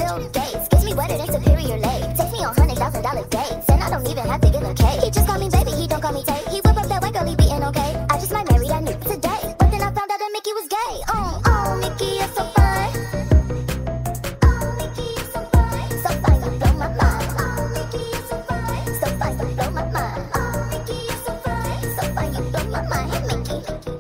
Bill Gates. Kiss me wetter than Superior Lake. Takes me on $100,000 dates, and I don't even have to give a cake. He just call me baby, he don't call me Tate. He whip up that white girl, he beating okay. I just might marry that nigga today, but then I found out that Mickey was gay. Oh, Mickey, you're so fine. Oh, Mickey, you're so fine. So fine, you blow my mind. Oh, Mickey, you're so fine. So fine, you blow my mind. Oh, Mickey, you're so fine. So fine, you blow my mind. Hey, Mickey.